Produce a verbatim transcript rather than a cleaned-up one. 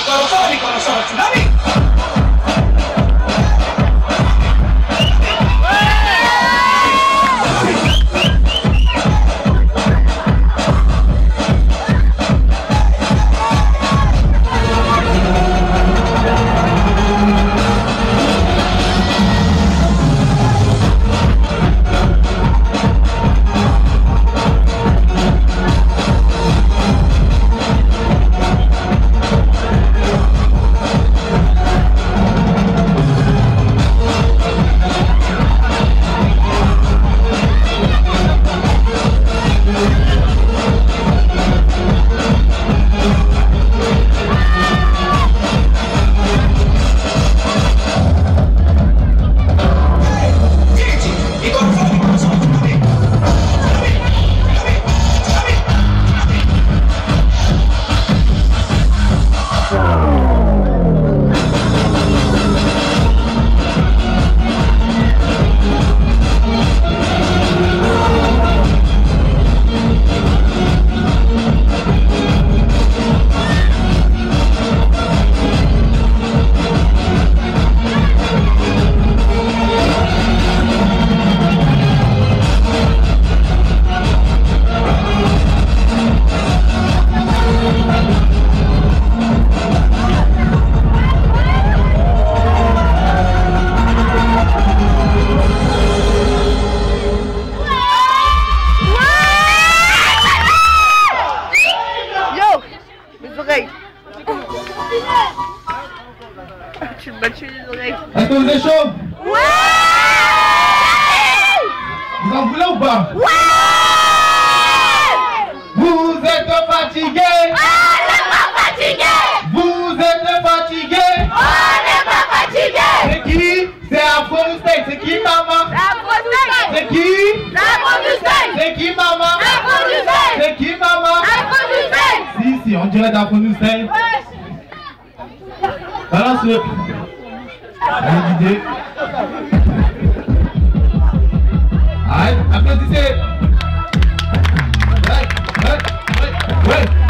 Icofónico no somos tsunami. Tu me bats les oreilles. Est-ce que vous êtes chaud? Ouais. Vous en voulez ou pas? Ouais. Vous êtes fatigué? On n'est pas fatigué. Vous êtes fatigué? On n'est pas fatigué. C'est qui? C'est Afro Mustang. C'est qui maman? Afro Mustang. C'est qui? Afro Mustang. C'est qui maman? Afro Mustang. C'est qui maman? Afro Mustang. Si, si, on dirait d'Afro Mustang. Balance-le. Allez, Didier. Allez, applaudissez. Ouais, ouais, ouais, ouais.